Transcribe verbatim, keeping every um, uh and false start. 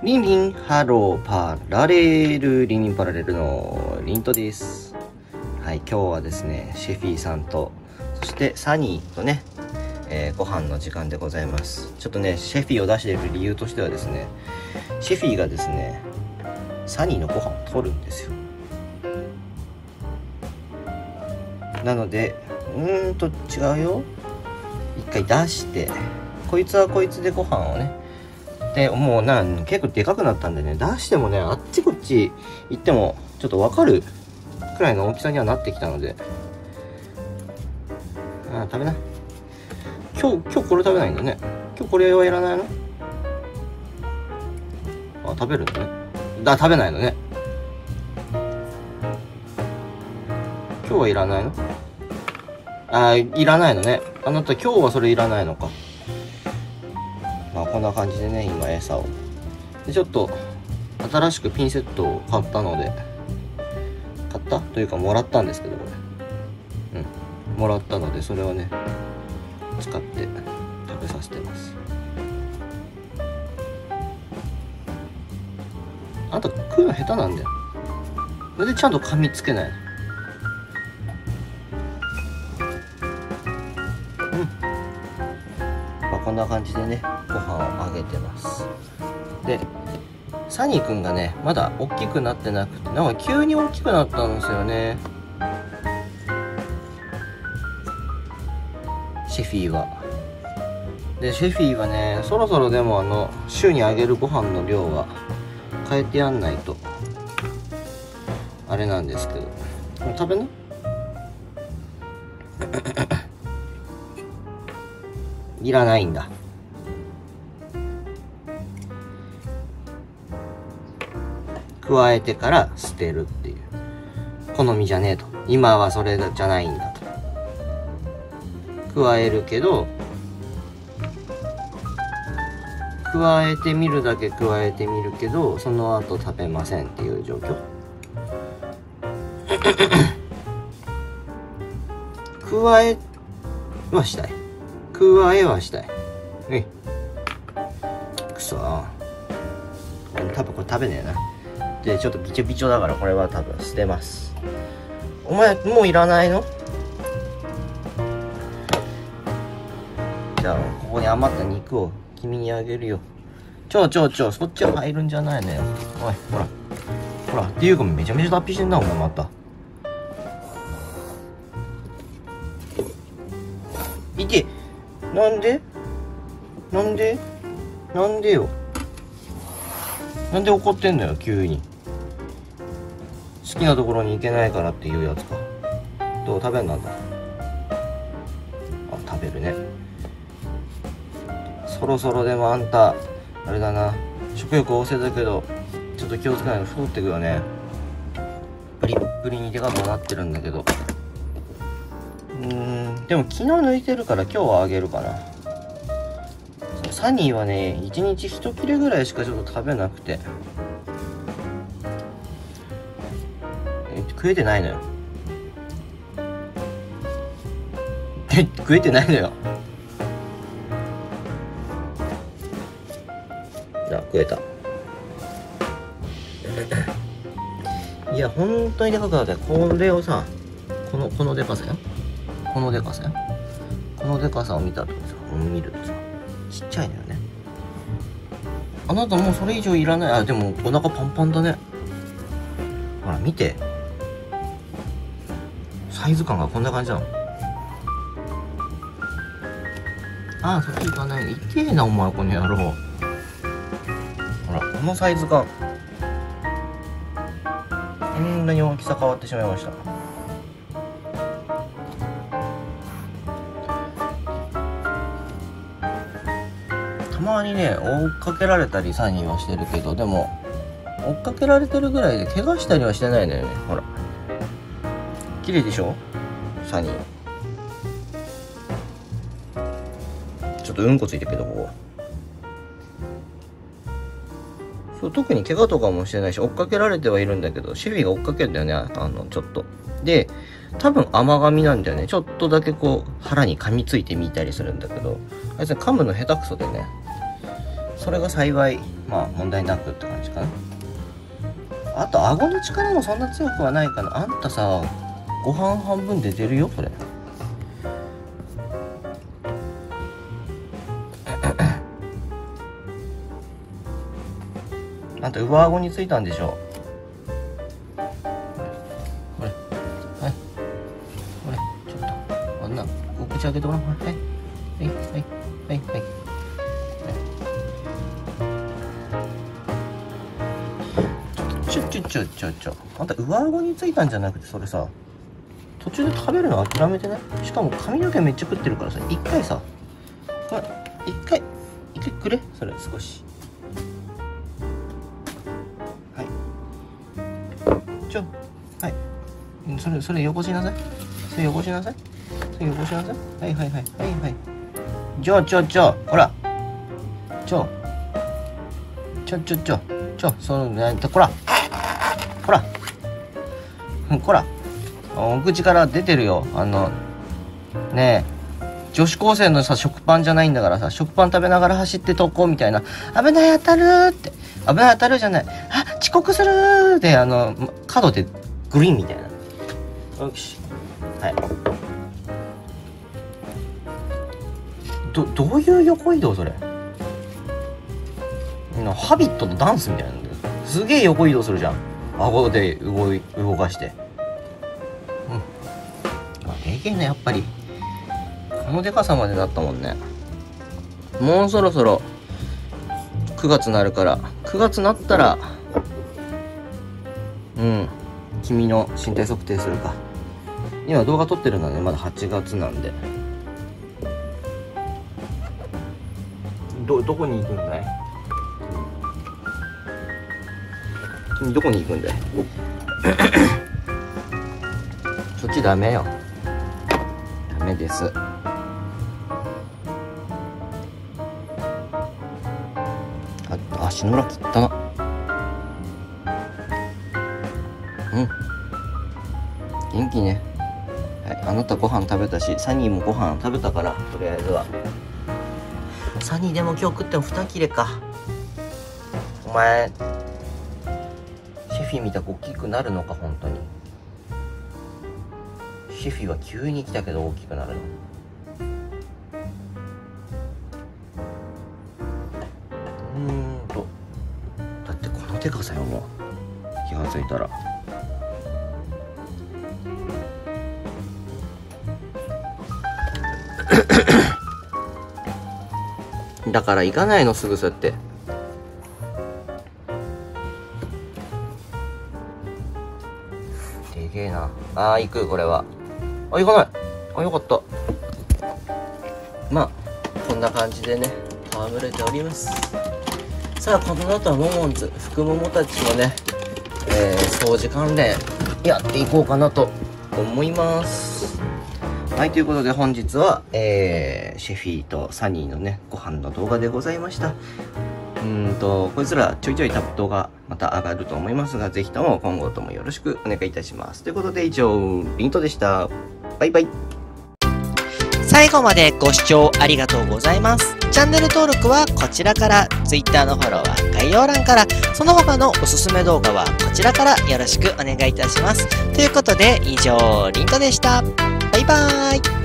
リンリンハローパラレルリンリンパラレルのリントです。はい、今日はですねシェフィーさんとそしてサニーとね、えー、ご飯の時間でございます。ちょっとねシェフィーを出している理由としてはですね、シェフィーがですねサニーのご飯を取るんですよ。なのでうーんと違うよ、一回出してこいつはこいつでご飯をね、でもうなん結構でかくなったんでね、出してもねあっちこっち行ってもちょっと分かるくらいの大きさにはなってきたので、あ食べな。今日今日これ食べないんだね。今日これはやらないの？あ食べるんだね。だ食べないのね。今日はいらないの？あいらないのね。あなた今日はそれいらないのか。まあこんな感じでね今餌をでちょっと新しくピンセットを買ったので、買ったというかもらったんですけど、これうんもらったのでそれをね使って食べさせてます。あんた食うの下手なんだよ。それでちゃんと噛みつけない。こんな感じでねご飯をあげてます。でサニーくんがねまだ大きくなってなくて、なんか急に大きくなったんですよね、シェフィーは。でシェフィーはねそろそろでもあの週にあげるご飯の量は変えてやんないとあれなんですけど、食べな。いらないんだ。加えてから捨てるっていう、好みじゃねえと、今はそれじゃないんだと。加えるけど加えてみるだけ加えてみるけどその後食べませんっていう状況。加えはしたい、加えはしたい。えいくそー、多分これ食べねえな。でちょっとビチョビチョだからこれは多分捨てます。お前もういらないの？じゃあここに余った肉を君にあげるよ。ちょちょちょそっちは入るんじゃないのよ。おいほらほらっていうかめちゃめちゃ脱皮してんなお前また。いてなんでなんでなんでよ、なんで怒ってんのよ急に。好きなところに行けないからっていうやつか。どう食べんなんだ。あ食べるね。そろそろでもあんたあれだな、食欲旺盛だけどちょっと気をつけないと太ってくよね。プリップリにでかくなってるんだけど、うーんでも昨日抜いてるから今日はあげるかな。サニーはねいちにちいち切れぐらいしかちょっと食べなくて、え食えてないのよ。え食えてないのよ。じゃあ食えた。いや本当にでかくなって、これをさこのこのでかさよ、このでかさよ、このでかさを見たとさ見るとさちっちゃいのよね。あなたもうそれ以上いらない。あでもお腹パンパンだね。ほら見てサイズ感がこんな感じなの。ああそっち行かない。痛えなお前この野郎。ほらこのサイズ感、こんなに大きさ変わってしまいました。たまにね追っかけられたりサニーはしてるけど、でも追っかけられてるぐらいで怪我したりはしてないのよね。ほら綺麗でしょサニー。ちょっとうんこついてるけどここそう特に怪我とかもしてないし、追っかけられてはいるんだけどシェフィーが追っかけるんだよね、あのちょっとで多分甘噛みなんだよね。ちょっとだけこう腹に噛みついてみたりするんだけど、あいつ噛むの下手くそでね、 それが幸いまあ問題なくって感じかな。あと顎の力もそんな強くはないかな。あんたさご飯半分で出るよこれ。あんた上顎についたんでしょ。これはいこれちょっとあんなお口開けてごらん。はいはいはいはいはい。ちょちょちょちょちょあんた上顎についたんじゃなくて、それさ途中で食べるの諦めてない？しかも髪の毛めっちゃ食ってるからさ、一回さこれ一回一回くれ、それ少し。はいちょはいそれそれ汚しなさい。それ汚しなさい。それ汚しなさい。はいはいはいはいはい。ちょちょちょほらちょちょちょちょちょそのなんてこらほらこらお口から出てるよ。あのねえ女子高生のさ食パンじゃないんだからさ、食パン食べながら走って登校みたいな、危ない当たるーって、危ない当たるじゃない、あ遅刻するーで、あの角でグリーンみたいな。よしはいどどういう横移動それ。ハビットのダンスみたいなんだよ。すげえ横移動するじゃん、顎で動い動かして。うんまあでけえねやっぱり。このでかさまでだったもんね。もうそろそろくがつになるから、くがつになったらうん君の身体測定するか。今動画撮ってるのはねまだはちがつなんで。どどこに行くんだい君、どこに行くんだいそっちダメよ、ダメです。あ、足の裏切ったな。うん元気ね。はい、あなたご飯食べたし、サニーもご飯食べたから、とりあえずは。サニーでも今日食ってもに切れか。お前シェフィみたく大きくなるのか本当に。シェフィは急に来たけど大きくなるの。うーんとだってこのでかさよ、もう気がついたら。だから行かないのすぐそうやって。でけえなあ。ー行くこれは。あ行かない。あよかった。まあこんな感じでね戯れております。さあこの後はモモンズ福桃たちのね、えー、掃除関連やっていこうかなと思います。はい、ということで本日は、えー、シェフィーとサニーのねご飯の動画でございました。うーんとこいつらちょいちょいタップ動画また上がると思いますが、ぜひとも今後ともよろしくお願いいたします。ということで以上リントでした。バイバイ。 最後までご視聴ありがとうございます。チャンネル登録はこちらから、Twitter のフォローは概要欄から、その他のおすすめ動画はこちらからよろしくお願いいたします。ということで以上リントでした。バイバーイ。